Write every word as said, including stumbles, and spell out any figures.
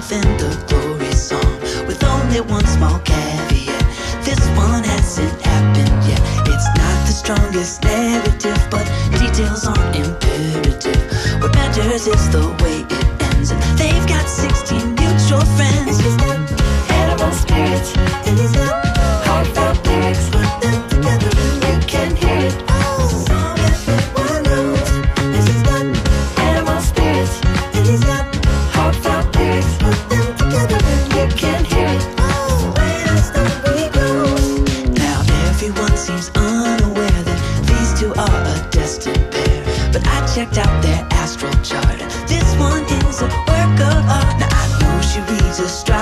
in the glory song, with only one small caveat. This one hasn't happened yet. It's not the strongest narrative, but details aren't imperative. What matters is the way it ends, and they've got sixteen mutual friends. And he's got animal spirits, and he's got heartfelt lyrics. Put them together and you can hear it. Oh, song everyone knows. And he's got animal spirits, and he's got heartfelt lyrics. Put them together and you can hear it. Oh, where the story goes. Now everyone seems unaware that these two are a destined pair, but I checked out their astral chart. This one is a work of art. Now I know she reads astrology,